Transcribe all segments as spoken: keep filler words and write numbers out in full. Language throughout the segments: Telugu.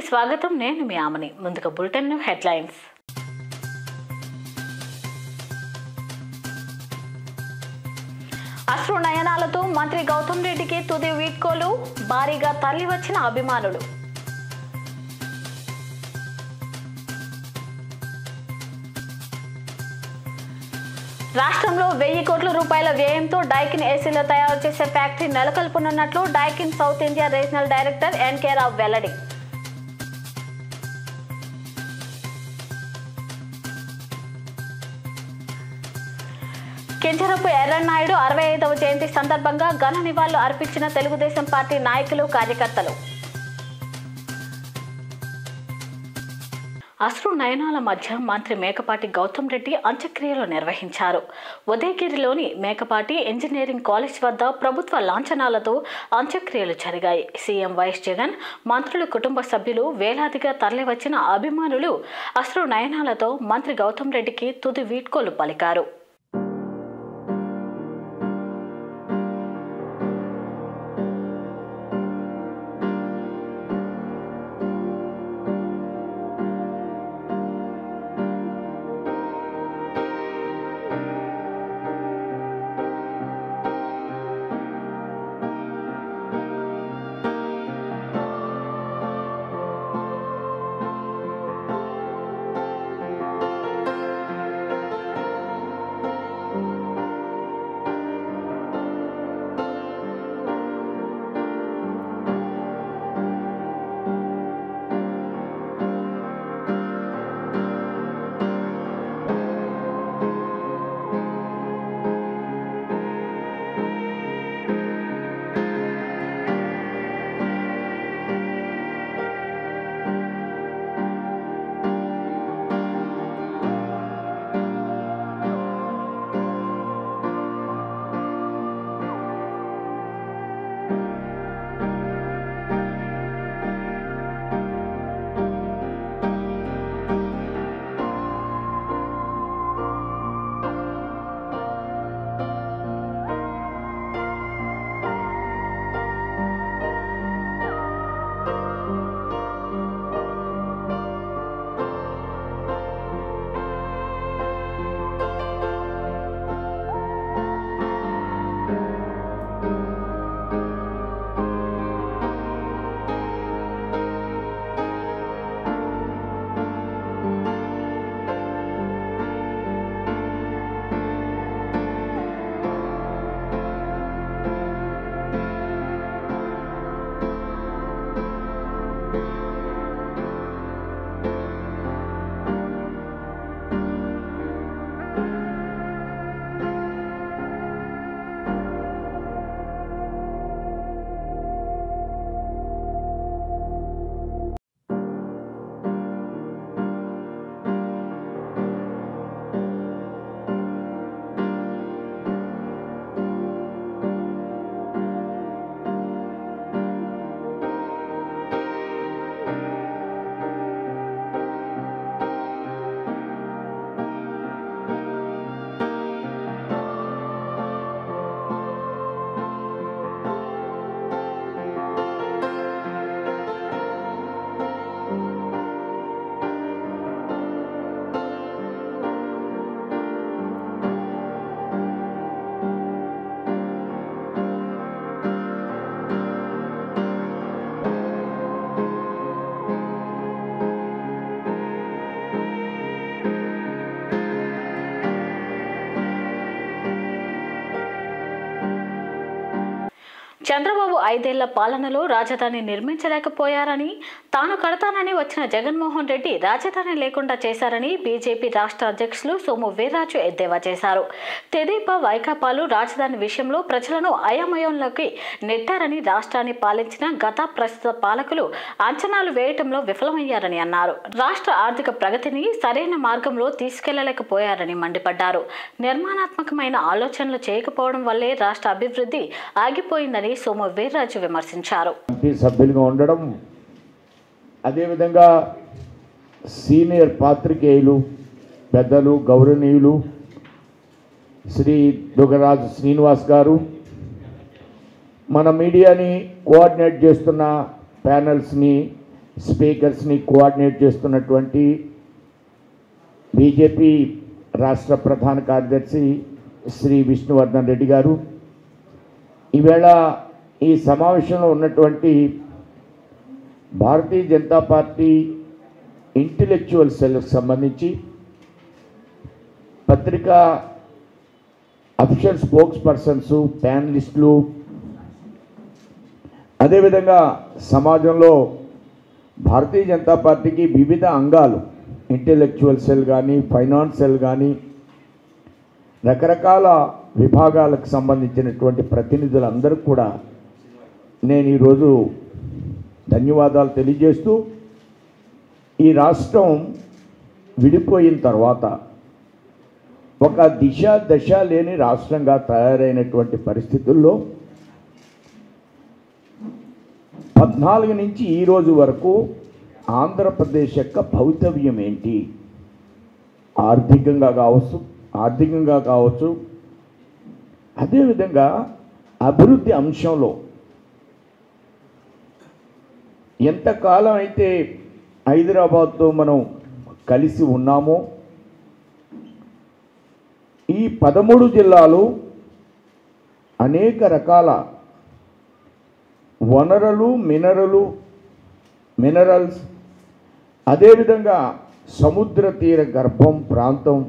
స్వాగతం. నేను మీ ఆమని. ముందుగా బులెటిన్ హెడ్లైన్స్. అశ్రు నయనాలతో మంత్రి గౌతమ్ రెడ్డికి తుది వీడ్కోలు, భారీగా తరలి వచ్చిన అభిమానులు. రాష్ట్రంలో వెయ్యి కోట్ల రూపాయల వ్యయంతో డైకిన్ ఏసీలు తయారు చేసే ఫ్యాక్టరీ నెలకొల్పనున్నట్లు Daikin south India regional director NK Rao వెల్లడి. కింజరపు ఎర్రన్నాయుడు అరవై ఐదవ జయంతి సందర్భంగా ఘన నివాళులు అర్పించిన తెలుగుదేశం పార్టీ నాయకులు, కార్యకర్తలు. అశ్రు నయనాల మధ్య మంత్రి మేకపాటి గౌతమ్ రెడ్డి అంత్యక్రియలు నిర్వహించారు. ఉదయగిరిలోని మేకపాటి ఇంజనీరింగ్ కాలేజ్ వద్ద ప్రభుత్వ లాంఛనాలతో అంత్యక్రియలు జరిగాయి. సీఎం వైఎస్ జగన్, మంత్రుల కుటుంబ సభ్యులు, వేలాదిగా తరలివచ్చిన అభిమానులు అశ్రు నయనాలతో మంత్రి గౌతమ్ రెడ్డికి తుది వీడ్కోలు పలికారు. చంద్రబాబు ఐదేళ్ల పాలనలో రాజధాని నిర్మించలేకపోయారని, తాను కడతానని వచ్చిన జగన్మోహన్ రెడ్డి రాజధాని లేకుండా చేశారని బీజేపీ రాష్ట్ర అధ్యక్షులు సోము వీర్రాజు ఎద్దేవా చేశారు. తెదేపా, వైకాపాలు రాజధాని విషయంలో ప్రజలను అయోమయంలోకి నెట్టారని, రాష్ట్రాన్ని పాలించిన గత ప్రస్తుత పాలకులు అంచనాలు వేయటంలో విఫలమయ్యారని అన్నారు. రాష్ట్ర ఆర్థిక ప్రగతిని సరైన మార్గంలో తీసుకెళ్లలేకపోయారని మండిపడ్డారు. నిర్మాణాత్మకమైన ఆలోచనలు చేయకపోవడం వల్లే రాష్ట్ర అభివృద్ధి ఆగిపోయిందని సోము వీర్రాజు విమర్శించారు. సభ్యులుగా ఉండడం, అదేవిధంగా సీనియర్ పాత్రికేయులు, పెద్దలు, గౌరవనీయులు శ్రీ దుగరాజు శ్రీనివాస్ గారు, మన మీడియాని కోఆర్డినేట్ చేస్తున్న ప్యానల్స్ని స్పీకర్స్ని కోఆర్డినేట్ చేస్తున్నటువంటి బీజేపీ రాష్ట్ర ప్రధాన కార్యదర్శి శ్రీ విష్ణువర్ధన్ రెడ్డి గారు, ఈవేళ ఈ సమావేశంలో ఉన్నటువంటి భారతీయ జనతా పార్టీ ఇంటెలెక్చువల్ సెల్కి సంబంధించి పత్రికా అఫీషియల్ స్పోక్స్ పర్సన్స్, ప్యానలిస్టులు, అదేవిధంగా సమాజంలో భారతీయ జనతా పార్టీకి వివిధ అంగాలు, ఇంటెలెక్చువల్ సెల్ కానీ, ఫైనాన్స్ సెల్ కానీ, రకరకాల విభాగాలకు సంబంధించినటువంటి ప్రతినిధులందరూ కూడా నేను ఈరోజు ధన్యవాదాలు తెలియజేస్తూ, ఈ రాష్ట్రం విడిపోయిన తర్వాత ఒక దిశ దశ లేని రాష్ట్రంగా తయారైనటువంటి పరిస్థితుల్లో పద్నాలుగు నుంచి ఈ రోజు వరకు ఆంధ్రప్రదేశ్ యొక్క భవితవ్యం ఏంటి, ఆర్థికంగా కావచ్చు ఆర్థికంగా కావచ్చు అదేవిధంగా అభివృద్ధి అంశంలో ఎంతకాలం అయితే హైదరాబాద్తో మనం కలిసి ఉన్నామో ఈ పదమూడు జిల్లాలు అనేక రకాల వనరులు, మినరలు మినరల్స్ అదేవిధంగా సముద్ర తీర గర్భం ప్రాంతం,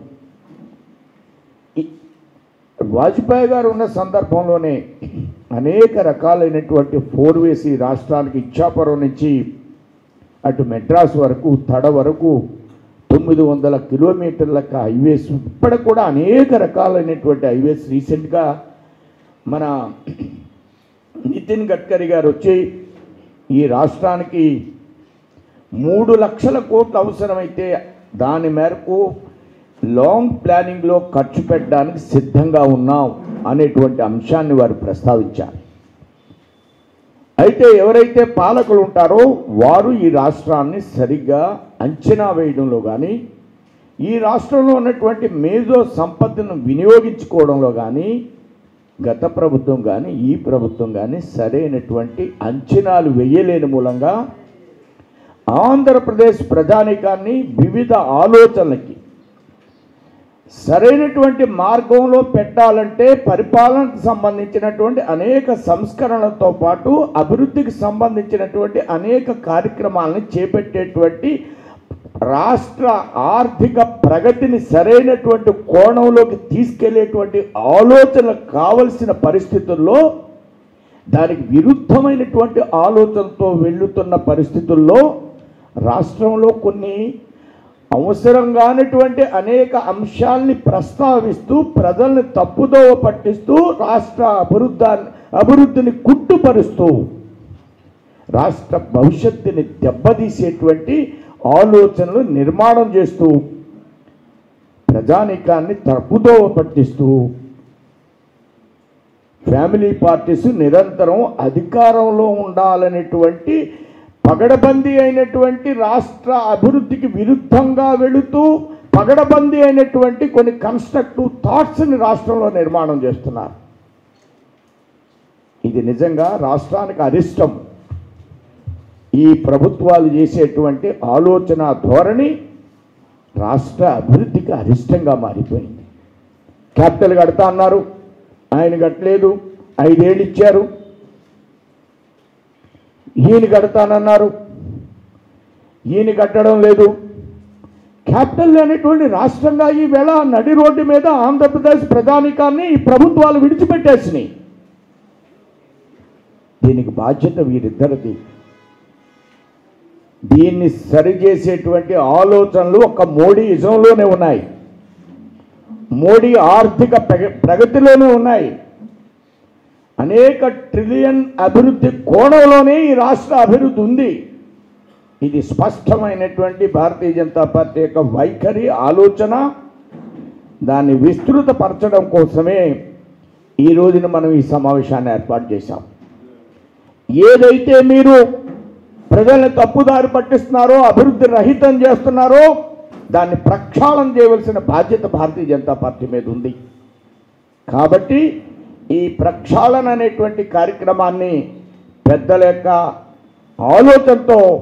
వాజ్పేయి గారు ఉన్న సందర్భంలోనే అనేక రకాలైనటువంటి ఫోర్ వేస్ ఈ రాష్ట్రానికి ఇచ్చాపురం నుంచి అటు మెడ్రాస్ వరకు, తడ వరకు తొమ్మిది వందల కిలోమీటర్ల హైవేస్, ఇప్పటికి కూడా అనేక రకాలైనటువంటి హైవేస్. రీసెంట్గా మన నితిన్ గడ్కరీ గారు వచ్చి ఈ రాష్ట్రానికి మూడు లక్షల కోట్లు అవసరమైతే దాని మేరకు లాంగ్ ప్లానింగ్లో ఖర్చు పెట్టడానికి సిద్ధంగా ఉన్నాం అనేటువంటి అంశాన్ని వారు ప్రస్తావించారు. అయితే ఎవరైతే పాలకులు ఉంటారో వారు ఈ రాష్ట్రాన్ని సరిగ్గా అంచనా వేయడంలో కానీ, ఈ రాష్ట్రంలో ఉన్నటువంటి మేజో సంపదను వినియోగించుకోవడంలో కానీ గత ప్రభుత్వం కానీ ఈ ప్రభుత్వం కానీ సరైనటువంటి అంచనాలు వేయలేని మూలంగా ఆంధ్రప్రదేశ్ ప్రజానీకాన్ని వివిధ ఆలోచనలకి సరైనటువంటి మార్గంలో పెట్టాలంటే పరిపాలనకు సంబంధించినటువంటి అనేక సంస్కరణలతో పాటు అభివృద్ధికి సంబంధించినటువంటి అనేక కార్యక్రమాలను చేపట్టేటువంటి రాష్ట్ర ఆర్థిక ప్రగతిని సరైనటువంటి కోణంలోకి తీసుకెళ్లేటువంటి ఆలోచనలు కావలసిన పరిస్థితుల్లో దానికి విరుద్ధమైనటువంటి ఆలోచనతో వెళ్తున్న పరిస్థితుల్లో రాష్ట్రంలో కొన్ని అవసరం కానటువంటి అనేక అంశాలని ప్రస్తావిస్తూ ప్రజల్ని తప్పుదోవ పట్టిస్తూ రాష్ట్ర అభివృద్ధి అభివృద్ధిని కుట్టుపరుస్తూ రాష్ట్ర భవిష్యత్తుని దెబ్బతీసేటువంటి ఆలోచనలు నిర్మాణం చేస్తూ ప్రజానీకాన్ని తప్పుదోవ పట్టిస్తూ ఫ్యామిలీ పార్టీస్ నిరంతరం అధికారంలో ఉండాలనేటువంటి పగడబందీ అయినటువంటి రాష్ట్ర అభివృద్ధికి విరుద్ధంగా వెళుతూ పగడబందీ అయినటువంటి కొన్ని కన్స్ట్రక్టివ్ థాట్స్ని రాష్ట్రంలో నిర్మాణం చేస్తున్నారు. ఇది నిజంగా రాష్ట్రానికి అరిష్టం. ఈ ప్రభుత్వాలు చేసేటువంటి ఆలోచన ధోరణి రాష్ట్ర అభివృద్ధికి అరిష్టంగా మారిపోయింది. క్యాపిటల్ కడతా అన్నారు, ఆయన కట్టలేదు. ఐదేళ్ళు ఇచ్చారు. ఈయన కడతానన్నారు, ఈయన కట్టడం లేదు. క్యాపిటల్ లేనటువంటి రాష్ట్రంగా ఈవేళ నడి రోడ్డు మీద ఆంధ్రప్రదేశ్ ప్రజానీకాన్ని ఈ ప్రభుత్వాలు విడిచిపెట్టేసినాయి. దీనికి బాధ్యత వీరిద్దరిది. దీన్ని సరిచేసేటువంటి ఆలోచనలు ఒక మోడీ ఇజంలోనే ఉన్నాయి, మోడీ ఆర్థిక ప్రగతిలోనే ఉన్నాయి. అనేక ట్రిలియన్ అభివృద్ధి కోణంలోనే ఈ రాష్ట్ర అభివృద్ధి ఉంది. ఇది స్పష్టమైనటువంటి భారతీయ జనతా పార్టీ యొక్క వైఖరి, ఆలోచన. దాన్ని విస్తృతపరచడం కోసమే ఈ రోజున మనం ఈ సమావేశాన్ని ఏర్పాటు చేశాం. ఏదైతే మీరు ప్రజల్ని తప్పుదారి పట్టిస్తున్నారో, అభివృద్ధి రహితం చేస్తున్నారో దాన్ని ప్రక్షాళన చేయవలసిన బాధ్యత భారతీయ జనతా పార్టీ మీద ఉంది. కాబట్టి ఈ ప్రక్షాళన అనేటువంటి కార్యక్రమాన్ని పెద్దల యొక్క ఆలోచనతో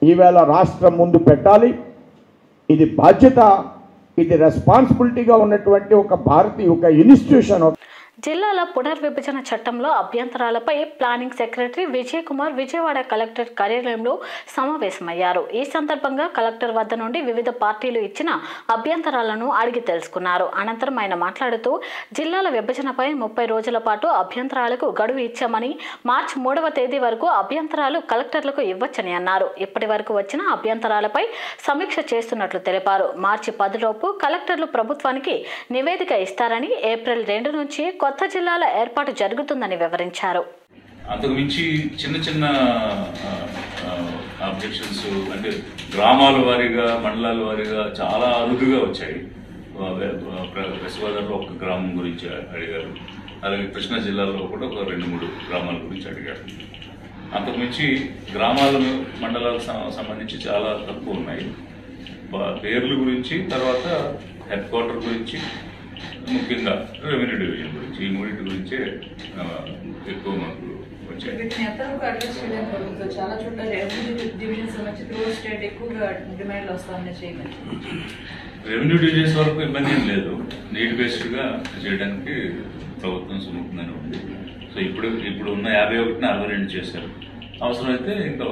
ఈవేళ రాష్ట్రం ముందు పెట్టాలి. ఇది బాధ్యత, ఇది రెస్పాన్సిబిలిటీగా ఉన్నటువంటి ఒక భారతీయ ఒక ఇన్స్టిట్యూషన్. జిల్లాల పునర్విభజన చట్టంలో అభ్యంతరాలపై planning secretary Vijay Kumar Vijayawada collector కార్యాలయంలో సమావేశమయ్యారు. ఈ సందర్భంగా కలెక్టర్ వద్ద నుండి వివిధ పార్టీలు ఇచ్చిన అభ్యంతరాలను అడిగి తెలుసుకున్నారు. అనంతరం ఆయన మాట్లాడుతూ జిల్లాల విభజనపై ముప్పై రోజుల పాటు అభ్యంతరాలకు గడువు ఇచ్చామని, మార్చి మూడవ తేదీ వరకు అభ్యంతరాలు కలెక్టర్లకు ఇవ్వచ్చని అన్నారు. ఇప్పటి వరకు వచ్చిన అభ్యంతరాలపై సమీక్ష చేస్తున్నట్లు తెలిపారు. మార్చి పదిలోపు కలెక్టర్లు ప్రభుత్వానికి నివేదిక ఇస్తారని, ఏప్రిల్ రెండు నుంచి కొత్త జిల్లాల ఏర్పాటు జరుగుతుందని వివరించారు. అంతకు మించి చిన్న చిన్న అబ్జెక్షన్స్ అంటే గ్రామాల వారీగా, మండలాల వారీగా చాలా అరుదుగా వచ్చాయి. వెస్ట్ గోదావరిలో ఒక గ్రామం గురించి అడిగారు, అలాగే కృష్ణా జిల్లాలో కూడా ఒక రెండు మూడు గ్రామాల గురించి అడిగారు. అంతకు మించి గ్రామాల మండలాలకు సంబంధించి చాలా తక్కువ ఉన్నాయి. పేర్ల గురించి, తర్వాత హెడ్ క్వార్టర్ గురించి, ముఖ్యంగా రెవెన్యూ డివిజన్ గురించి, ఈ మూడింటి గురించే ఎక్కువ మనకు వచ్చాయి. చాలా చోట్ల రెవెన్యూ డివిజన్ సంబంధించి ఎక్కువగా డిమాండ్లు వస్తాయని రెవెన్యూ డివిజన్స్ వరకు ఇబ్బంది ఏం లేదు. నీడ్ బేస్డ్గా చేయడానికి ప్రభుత్వం సుముఖంగానే ఉంది. సో ఇప్పుడు ఇప్పుడు ఉన్న యాభై ఒకటిని అరవై రెండు చేశారు. అవసరమైతే ఇంకా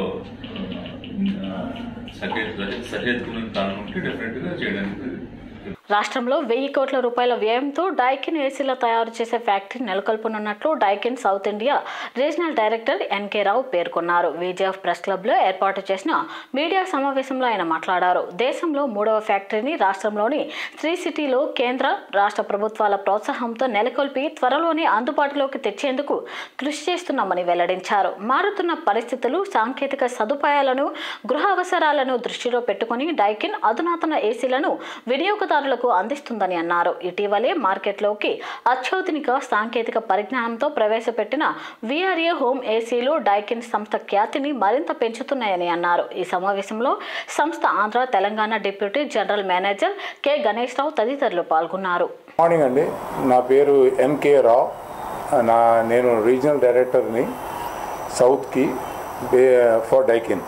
సహేతు సహేతుకున్న కారణం ఉంటే డెఫినెట్గా చేయడానికి. రాష్ట్రంలో వెయ్యి కోట్ల రూపాయల వ్యయంతో డైకిన్ ఏసీల తయారు చేసే ఫ్యాక్టరీ నెలకొల్పనున్నట్లు Daikin south India regional director NK Rao పేర్కొన్నారు. విజేఎఫ్ ప్రెస్ క్లబ్ లో ఏర్పాటు చేసిన మీడియా సమావేశంలో ఆయన మాట్లాడారు. దేశంలో మూడవ ఫ్యాక్టరీని రాష్ట్రంలోని శ్రీ సిటీలో కేంద్ర రాష్ట్ర ప్రభుత్వాల ప్రోత్సాహంతో నెలకొల్పి త్వరలోనే అందుబాటులోకి తెచ్చేందుకు కృషి చేస్తున్నామని వెల్లడించారు. మారుతున్న పరిస్థితులు, సాంకేతిక సదుపాయాలను, గృహ అవసరాలను దృష్టిలో పెట్టుకుని డైకిన్ అధునాతన ఏసీలను వినియోగదారులకు అందిస్తుందని అన్నారు. ఇటీవలే మార్కెట్లోకి అత్యాధునిక సాంకేతిక పరిజ్ఞానంతో ప్రవేశపెట్టిన విఆర్ఏ హోమ్ ఏసీలు డైకిన్ సంస్థ ఖ్యాతిని మరింత పెంచుతున్నాయని అన్నారు. ఈ సమావేశంలో సంస్థ Andhra Telangana deputy general manager K Ganesh Rao తదితరులు పాల్గొన్నారు. మార్నింగ్ అండి, నా పేరు ఎన్కే రావు. నా నేను రీజనల్ డైరెక్టర్ని సౌత్కి for Daikin.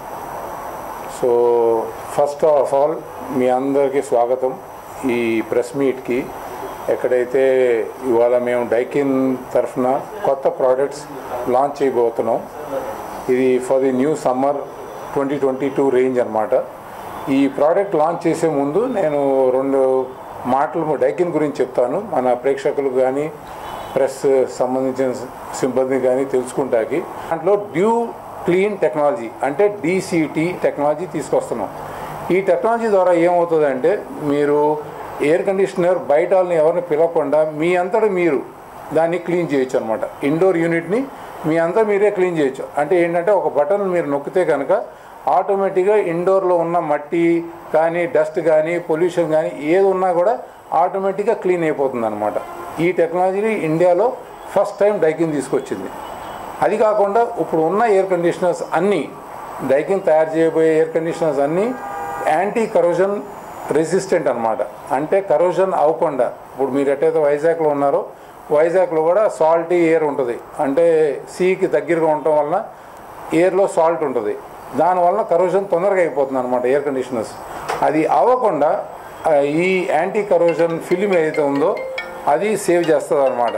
So first of all మీ అందరికీ స్వాగతం ఈ ప్రెస్ మీట్కి. ఎక్కడైతే ఇవాళ మేము డైకిన్ తరఫున కొత్త ప్రోడక్ట్స్ లాంచ్ చేయబోతున్నాం. ఇది for the new summer twenty twenty two range అనమాట. ఈ ప్రోడక్ట్ లాంచ్ చేసే ముందు నేను రెండు మాటలు డైకిన్ గురించి చెప్తాను, మన ప్రేక్షకులకు కానీ ప్రెస్ సంబంధించిన సిబ్బంది కానీ తెలుసుకుంటాకి. దాంట్లో డ్యూ క్లీన్ టెక్నాలజీ అంటే డీసీటీ టెక్నాలజీ తీసుకొస్తున్నాం. ఈ టెక్నాలజీ ద్వారా ఏమవుతుందంటే మీరు ఎయిర్ కండిషనర్ బయట వాళ్ళని ఎవరిని పిలవకుండా మీ అంతటా మీరు దాన్ని క్లీన్ చేయొచ్చు అనమాట. ఇండోర్ యూనిట్ని మీ అంతా మీరే క్లీన్ చేయొచ్చు. అంటే ఏంటంటే ఒక బటన్ మీరు నొక్కితే కనుక ఆటోమేటిక్గా ఇండోర్లో ఉన్న మట్టి కానీ, డస్ట్ కానీ, పొల్యూషన్ కానీ ఏది ఉన్నా కూడా ఆటోమేటిక్గా క్లీన్ అయిపోతుంది అనమాట. ఈ టెక్నాలజీని ఇండియాలో ఫస్ట్ టైం డైకిన్ తీసుకొచ్చింది. అది కాకుండా ఇప్పుడు ఉన్న ఎయిర్ కండిషనర్స్ అన్నీ, డైకిన్ తయారు చేయబోయే ఎయిర్ కండిషనర్స్ అన్నీ యాంటీ కరోజన్ రెసిస్టెంట్ అనమాట. అంటే కరోజన్ అవ్వకుండా, ఇప్పుడు మీరు ఎట్టయితే వైజాగ్లో ఉన్నారో వైజాగ్లో కూడా సాల్టీ ఎయిర్ ఉంటుంది. అంటే సీకి దగ్గరగా ఉండటం వలన ఎయిర్లో సాల్ట్ ఉంటుంది. దానివల్ల కరోజన్ తొందరగా అయిపోతుంది అనమాట ఎయిర్ కండిషనర్స్. అది అవ్వకుండా ఈ యాంటీ కరోజన్ ఫిల్మ్ ఏదైతే ఉందో అది సేవ్ చేస్తుంది అనమాట.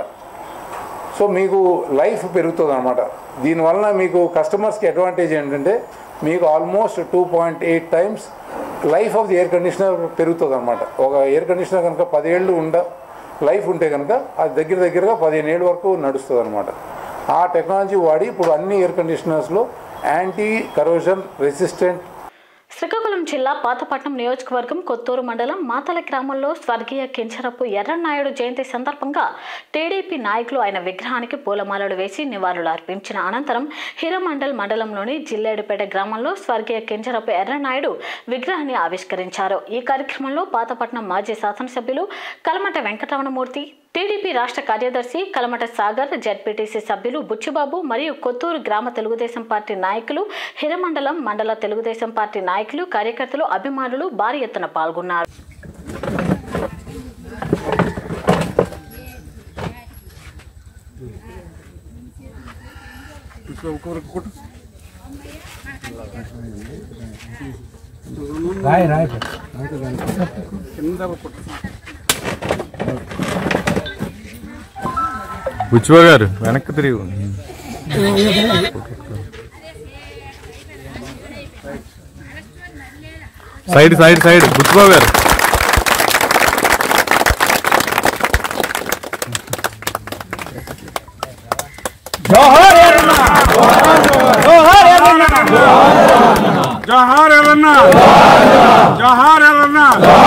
సో మీకు లైఫ్ పెరుగుతుంది అనమాట. దీనివల్ల మీకు కస్టమర్స్కి అడ్వాంటేజ్ ఏంటంటే మీకు almost two point eight times life of the air conditioner పెరుగుతుంది అనమాట. ఒక ఎయిర్ కండిషనర్ కనుక పదేళ్ళు ఉండ లైఫ్ ఉంటే కనుక అది దగ్గర దగ్గరగా పదిహేను ఏళ్ళ వరకు నడుస్తుంది అనమాట. ఆ టెక్నాలజీ వాడి ఇప్పుడు అన్ని ఎయిర్ కండిషనర్స్లో యాంటీ కరోజన్ రెసిస్టెంట్. శ్రీకాకుళం జిల్లా పాతపట్నం నియోజకవర్గం కొత్తూరు మండలం మాతల గ్రామంలో స్వర్గీయ కించరపు ఎర్రన్నాయుడు జయంతి సందర్భంగా టీడీపీ నాయకులు ఆయన విగ్రహానికి పూలమాలలు వేసి నివాళులు అర్పించిన అనంతరం హిరమండల్ మండలంలోని జిల్లేడుపేట గ్రామంలో స్వర్గీయ కించరపు ఎర్రన్నాయుడు విగ్రహాన్ని ఆవిష్కరించారు. ఈ కార్యక్రమంలో పాతపట్నం మాజీ శాసనసభ్యులు కలమట వెంకటరమణమూర్తి, టీడీపీ రాష్ట్ర కార్యదర్శి కలమట సాగర్, జెడ్పీటీసీ సభ్యులు బుచ్చిబాబు మరియు కొత్తూరు గ్రామ తెలుగుదేశం పార్టీ నాయకులు, హిరమండలం మండల తెలుగుదేశం పార్టీ నాయకులు, కార్యకర్తలు, అభిమానులు భారీ ఎత్తున పాల్గొన్నారు. రాయ్ రాయ్ బుచ్చిబా గారు వెనక్కి తిరిగి సైడ్ సైడ్ సైడ్ బుచ్చిబా గారు జోహార్ ఎర్రన్న జోహార్ ఎర్రన్న జోహార్ ఎర్రన్న జోహార్ ఎర్రన్న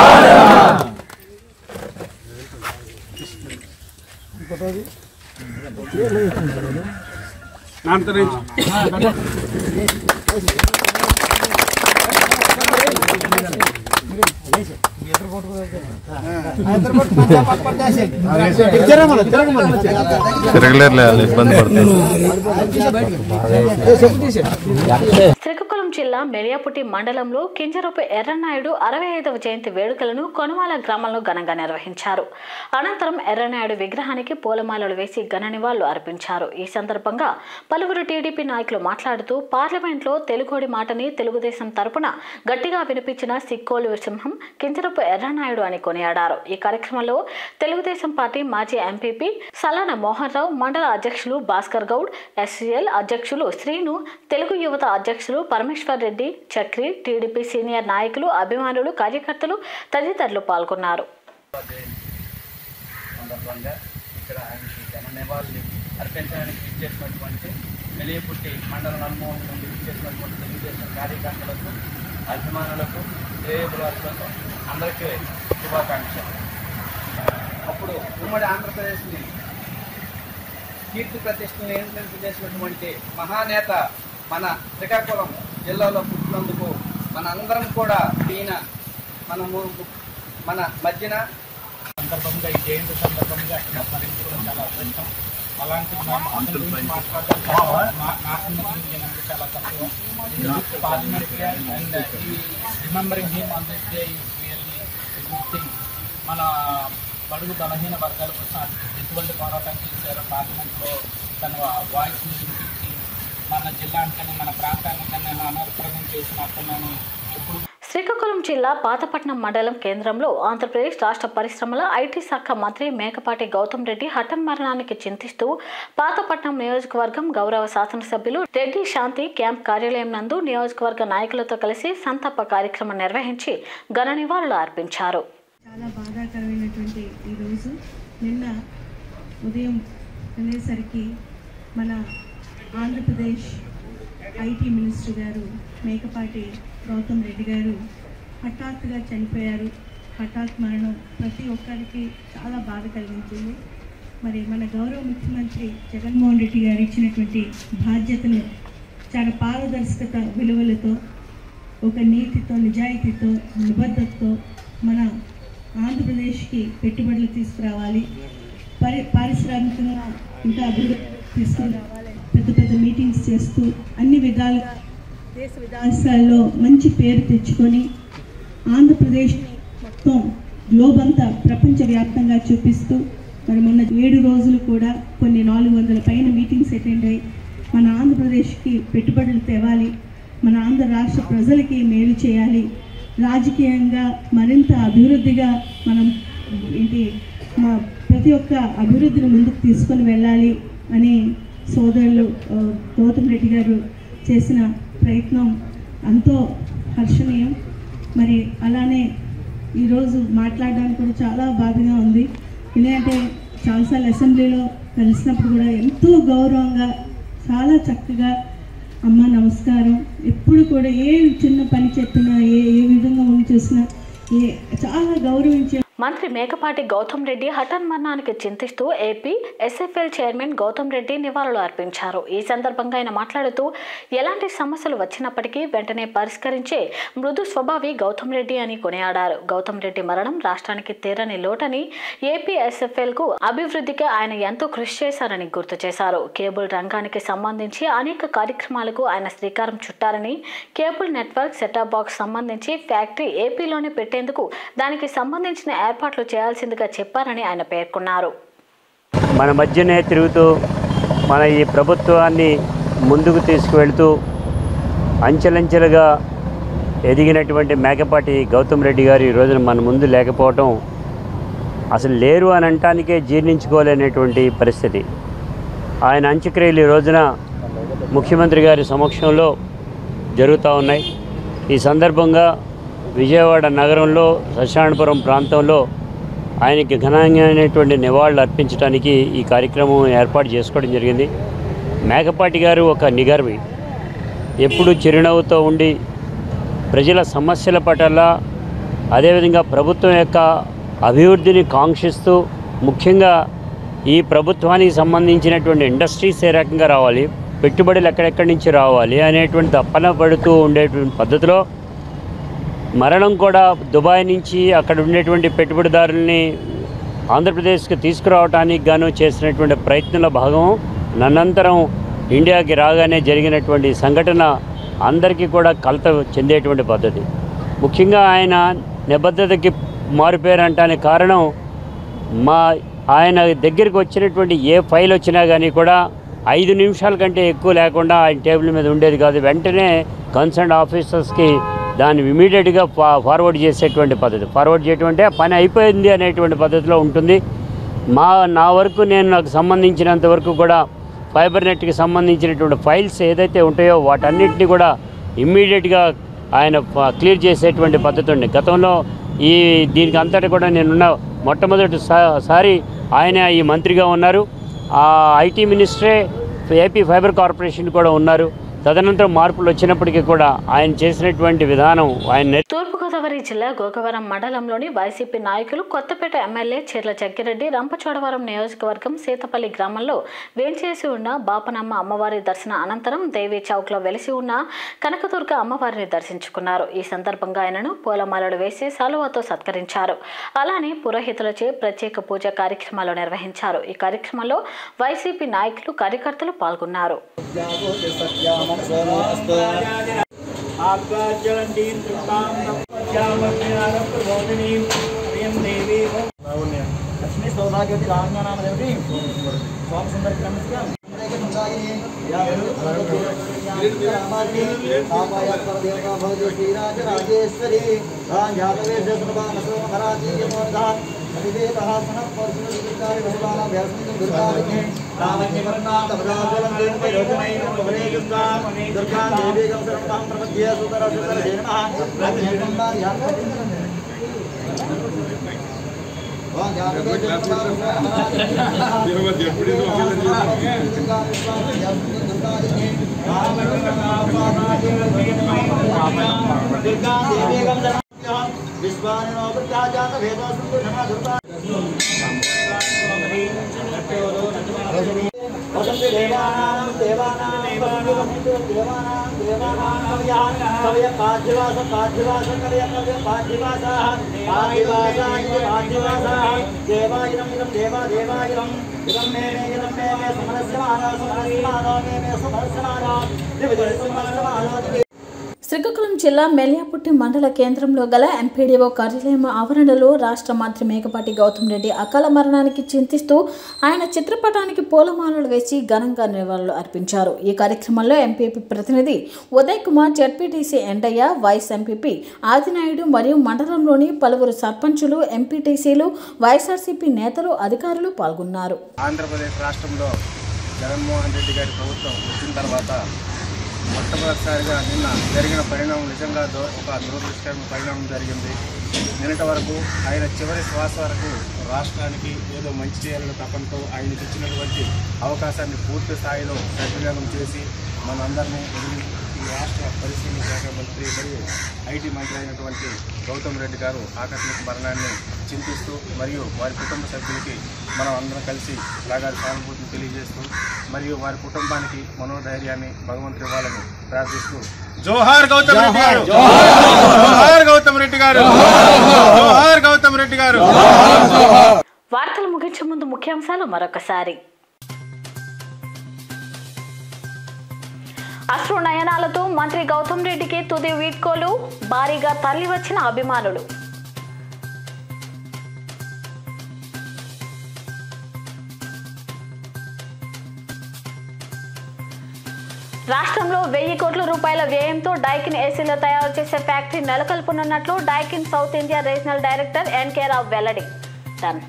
తిరగలేరు ఇబ్బంది పడుతుంది. శ్రీకాకుళం జిల్లా మెలియాపుట్టి మండలంలో కింజరపు ఎర్రనాయుడు అరవై ఐదవ జయంతి వేడుకలను కొనుమాల గ్రామంలో ఘనంగా నిర్వహించారు. అనంతరం ఎర్రనాయుడు విగ్రహానికి పూలమాలలు వేసి ఘన నివాళులు అర్పించారు. ఈ సందర్భంగా పలువురు టీడీపీ నాయకులు మాట్లాడుతూ పార్లమెంట్లో తెలుగోడి మాటని తెలుగుదేశం తరపున గట్టిగా వినిపించిన సిక్కోలు సింహం కింజరపు ఎర్రనాయుడు అని కొనియాడారు. ఈ కార్యక్రమంలో తెలుగుదేశం పార్టీ మాజీ ఎంపీపీ సలాన మోహన్ రావు, మండల అధ్యక్షులు భాస్కర్ గౌడ్, ఎస్సీఎల్ అధ్యక్షులు శ్రీను, తెలుగు యువత అధ్యక్షులు పరమేశ్వర్ రెడ్డి, చక్రి, టీడీపీ సీనియర్ నాయకులు, అభిమానులు, కార్యకర్తలు తదితరులు పాల్గొన్నారు. మెలియాపుట్టి మండల నల్మోహన్ నుండి ఇచ్చేసినటువంటి తెలుగుదేశం కార్యకర్తలకు, అభిమానులకు, శ్రేయోభిలాషులకు అందరికీ శుభాకాంక్షలు. అప్పుడు ఉమ్మడి ఆంధ్రప్రదేశ్ని కీర్తి ప్రతిష్టలు చేసినటువంటి మహానేత మన శ్రీకాకుళం జిల్లాలో పుట్టినందుకు మన అందరం కూడా ఈయన మనము మన మధ్యన సందర్భంగా ఈ జయంతి సందర్భంగా స్మరించుకోవడం చాలా అదృష్టం. అలాంటి మాట్లాడడం చాలా తక్కువ. పార్లమెంట్ అండ్ ఈ remembering him on this day is really good thing. మన బడుగు బలహీన వర్గాల కోసం ఎటువంటి పోరాటం చేశారో పార్లమెంట్లో తన వాయిస్ని వినిపించి మన జిల్లానికైనా మన ప్రాంతానికైనా రిప్రజెంట్ చేసిన అతను ఎప్పుడు. శ్రీకాకుళం జిల్లా పాతపట్నం మండలం కేంద్రంలో ఆంధ్రప్రదేశ్ రాష్ట్ర పరిశ్రమల ఐటీ శాఖ మంత్రి మేకపాటి గౌతమ్ రెడ్డి హఠాన్ మరణానికి చింతిస్తూ పాతపట్నం నియోజకవర్గం గౌరవ శాసనసభ్యులు రెడ్డి శాంతి క్యాంప్ కార్యాలయం నందు నియోజకవర్గ నాయకులతో కలిసి సంతాప కార్యక్రమం నిర్వహించి ఘన నివాళులు అర్పించారు. చాలా బాధాకరమైనటువంటి ఈరోజు నిన్న ఉదయం వెళ్ళేసరికి మన ఆంధ్రప్రదేశ్ ఐటీ మినిస్టర్ గారు మేకపాటి గౌతమ్ రెడ్డి గారు హఠాత్తుగా చనిపోయారు. హఠాత్ మరణం ప్రతి ఒక్కరికి చాలా బాధ కలిగించింది. మరి మన గౌరవ ముఖ్యమంత్రి జగన్మోహన్ రెడ్డి గారు ఇచ్చినటువంటి బాధ్యతను చాలా పారదర్శకత విలువలతో, ఒక నీతితో, నిజాయితీతో, నిబద్ధతతో మన ఆంధ్రప్రదేశ్కి పెట్టుబడులు తీసుకురావాలి, పరి పారిశ్రామికంగా ఇంకా అభివృద్ధి తీసుకుని రావాలి, పెద్ద పెద్ద మీటింగ్స్ చేస్తూ అన్ని విధాలుగా దేశ విదేశాల్లో మంచి పేరు తెచ్చుకొని ఆంధ్రప్రదేశ్ని మొత్తం గ్లోబ్ అంతా ప్రపంచవ్యాప్తంగా చూపిస్తూ మరి మొన్న ఏడు రోజులు కూడా కొన్ని నాలుగు వందల పైన మీటింగ్స్ అటెండ్ అయ్యి మన ఆంధ్రప్రదేశ్కి పెట్టుబడులు తేవాలి, మన ఆంధ్ర రాష్ట్ర ప్రజలకి మేలు చేయాలి, రాజకీయంగా మరింత అభివృద్ధిగా మనం ఏంటి మా ప్రతి ఒక్క అభివృద్ధిని ముందుకు తీసుకొని వెళ్ళాలి అని సోదరులు గౌతమ్ రెడ్డి గారు చేసిన ప్రయత్నం ఎంతో హర్షణీయం. మరి అలానే ఈరోజు మాట్లాడడానికి కూడా చాలా బాధగా ఉంది. ఎందుకంటే చాలాసార్లు అసెంబ్లీలో కలిసినప్పుడు కూడా ఎంతో గౌరవంగా చాలా చక్కగా అమ్మ నమస్కారం, ఎప్పుడు కూడా ఏ చిన్న పని చెప్పినా ఏ ఏ విధంగా ఉండి చేసినా ఏ చాలా గౌరవించే మంత్రి మేకపాటి గౌతమ్ రెడ్డి హఠాన్ మరణానికి చింతిస్తూ AP SFL chairman Gautam Reddy నివాళులు అర్పించారు. ఈ సందర్భంగా ఆయన మాట్లాడుతూ ఎలాంటి సమస్యలు వచ్చినప్పటికీ వెంటనే పరిష్కరించే మృదు స్వభావి గౌతమ్ రెడ్డి అని కొనియాడారు. గౌతమ్ రెడ్డి మరణం రాష్ట్రానికి తీరని లోటని, ఏపీ ఎస్ఎఫ్ఎల్ కు అభివృద్ధికి ఆయన ఎంతో కృషి చేశారని గుర్తు చేశారు. కేబుల్ రంగానికి సంబంధించి అనేక కార్యక్రమాలకు ఆయన శ్రీకారం చుట్టారని, కేబుల్ నెట్వర్క్ సెటాప్ బాక్స్ సంబంధించి ఫ్యాక్టరీ ఏపీలోనే పెట్టేందుకు దానికి సంబంధించిన ఏర్పాట్లు చేయాల్సిందిగా చెప్పారని ఆయన పేర్కొన్నారు. మన మధ్యనే తిరుగుతూ మన ఈ ప్రభుత్వాన్ని ముందుకు తీసుకువెళ్తూ అంచెలంచెలుగా ఎదిగినటువంటి మేకపాటి గౌతమ్ రెడ్డి గారు ఈ రోజున మన ముందు లేకపోవటం అసలు లేరు అని అనటానికే జీర్ణించుకోలేనటువంటి పరిస్థితి. ఆయన అంత్యక్రియలు ఈ రోజున ముఖ్యమంత్రి గారి సమక్షంలో జరుగుతూ ఉన్నాయి. ఈ సందర్భంగా విజయవాడ నగరంలో శ్మశానపురం ప్రాంతంలో ఆయనకి ఘనంగామైనటువంటి నివాళులు అర్పించడానికి ఈ కార్యక్రమం ఏర్పాటు చేసుకోవడం జరిగింది. మేకపాటి గారు ఒక నిగర్వి, ఎప్పుడు చిరునవ్వుతో ఉండి ప్రజల సమస్యల పట్ల అదేవిధంగా ప్రభుత్వం యొక్క అభివృద్ధిని కాంక్షిస్తూ ముఖ్యంగా ఈ ప్రభుత్వానికి సంబంధించినటువంటి ఇండస్ట్రీస్ ఏ రకంగా రావాలి, పెట్టుబడులు ఎక్కడెక్కడి నుంచి రావాలి అనేటువంటి తపన పడుతూ ఉండేటువంటి పద్ధతిలో మరణం కూడా దుబాయ్ నుంచి అక్కడ ఉండేటువంటి పెట్టుబడిదారుల్ని ఆంధ్రప్రదేశ్కి తీసుకురావడానికి గాను చేసినటువంటి ప్రయత్నంలో భాగం నన్నంతరం ఇండియాకి రాగానే జరిగినటువంటి సంఘటన అందరికీ కూడా కలత చెందేటువంటి పద్ధతి. ముఖ్యంగా ఆయన నిబద్ధతకి మారుపేరంటానికి కారణం మా ఆయన దగ్గరికి వచ్చినటువంటి ఏ ఫైల్ వచ్చినా కానీ కూడా ఐదు నిమిషాల కంటే ఎక్కువ లేకుండా ఆయన టేబుల్ మీద ఉండేది కాదు. వెంటనే కన్సర్న్ ఆఫీసర్స్కి దాన్ని ఇమీడియట్గా ఫా ఫార్వర్డ్ చేసేటువంటి పద్ధతి. ఫార్వర్డ్ చేయటం అంటే పని అయిపోయింది అనేటువంటి పద్ధతిలో ఉంటుంది. మా నా వరకు నేను నాకు సంబంధించినంత వరకు కూడా ఫైబర్ నెట్కి సంబంధించినటువంటి ఫైల్స్ ఏదైతే ఉంటాయో వాటన్నిటిని కూడా ఇమ్మీడియట్గా ఆయన క్లియర్ చేసేటువంటి పద్ధతి ఉంది. గతంలో ఈ దీనికి అంతటా కూడా నేనున్న మొట్టమొదటిసారి ఆయన ఈ మంత్రిగా ఉన్నారు. ఆ ఐటీ మినిస్టరే ఏపీ ఫైబర్ కార్పొరేషన్ కూడా ఉన్నారు. తదనంతరం మార్పులు వచ్చినప్పటికీ కూడా ఆయన చేసినటువంటి విధానం ఆయన. తూర్పుగోదావరి జిల్లా గోకవరం మండలంలోని వైసీపీ నాయకులు కొత్తపేట ఎమ్మెల్యే చీర్ల జగ్గిరెడ్డి రంపచోడవరం నియోజకవర్గం సీతపల్లి గ్రామంలో వేంచేసి ఉన్న బాపనమ్మ అమ్మవారి దర్శన అనంతరం దేవీ చౌక్లో వెలిసి ఉన్న కనకదుర్గ అమ్మవారిని దర్శించుకున్నారు. ఈ సందర్భంగా ఆయనను పూలమాలలు వేసి సాలువాతో సత్కరించారు. అలానే పురోహితులచే ప్రత్యేక పూజ కార్యక్రమాలు నిర్వహించారు. ఈ కార్యక్రమంలో వైసీపీ నాయకులు కార్యకర్తలు పాల్గొన్నారు. శ్రీకాకుళం జిల్లా మెల్యాపుట్టి మండల కేంద్రంలో గల ఎంపీడీఓ కార్యాలయం ఆవరణలో రాష్ట్ర మంత్రి మేకపాటి గౌతమ్ రెడ్డి అకాల మరణానికి చింతిస్తూ ఆయన చిత్రపటానికి పూలమాలలు వేసి ఘనంగా నివాళులు అర్పించారు. ఈ కార్యక్రమంలో ఎంపీపీ ప్రతినిధి Uday Kumar, ZPTC Endayya, vice MPP Adinaidu మరియు మండలంలోని పలువురు సర్పంచులు, ఎంపీటీసీలు, వైఎస్ఆర్సీపీ నేతలు, అధికారులు పాల్గొన్నారు. ఆంధ్రప్రదేశ్ రాష్ట్రంలో జగన్మోహన్ రెడ్డి గారి ప్రభుత్వం వచ్చిన తర్వాత మొట్టమొదటిసారిగా నిన్న జరిగిన పరిణామం నిజంగా ఒక దురదృష్టకరమైన పరిణామం జరిగింది. నిన్నటి వరకు ఆయన చివరి శ్వాస వరకు రాష్ట్రానికి ఏదో మంచి చేయాలని తపంతో ఆయనకి ఇచ్చినటువంటి అవకాశాన్ని పూర్తి స్థాయిలో సద్వినియోగం చేసి మనందరినీ ఈ రాష్ట్ర పరిశ్రమ శాఖ మంత్రి మరియు ఐటీ మంత్రి అయినటువంటి గౌతమ్ రెడ్డి గారు ఆకస్మిక మరణాన్ని చింతిస్తూ మరియు వారి కుటుంబ సభ్యులకి మనం అందరం కలిసి రాగారి సానుభూతిని తెలియజేస్తూ మరియు వారి కుటుంబానికి మనోధైర్యాన్ని భగవంతుడు ఇవ్వాలని ప్రార్థిస్తూ జోహార్ గౌతమ్ రెడ్డి గారు, జోహార్ గౌతమ్ రెడ్డి గారు, జోహార్ గౌతమ్ రెడ్డి గారు. వార్తలు ముగించే ముందు ముఖ్యాంశాలు మరొకసారి. అశ్రు నయనాలతో మంత్రి గౌతమ్ రెడ్డికి తుది వీడ్కోలు, భారీగా తరలి వచ్చిన అభిమానులు. రాష్ట్రంలో వెయ్యి కోట్ల రూపాయల వ్యయంతో డైకిన్ ఏసీలో తయారు చేసే ఫ్యాక్టరీ నెలకొల్పనున్నట్లు Daikin south India regional director NK Rao వెల్లడి. డన్.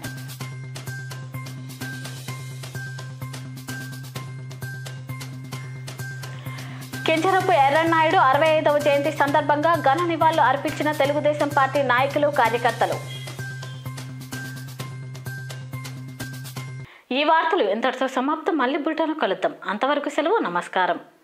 కింజరపు ఎర్రన్నాయుడు అరవై ఐదవ జయంతి సందర్భంగా ఘన నివాళులు అర్పించిన తెలుగుదేశం పార్టీ నాయకులు, కార్యకర్తలు. ఈ వార్తలు ఇంతటితో సమాప్తం. మళ్ళీ బులెటిన్లో కలుద్దాం. అంతవరకు సెలవు. నమస్కారం.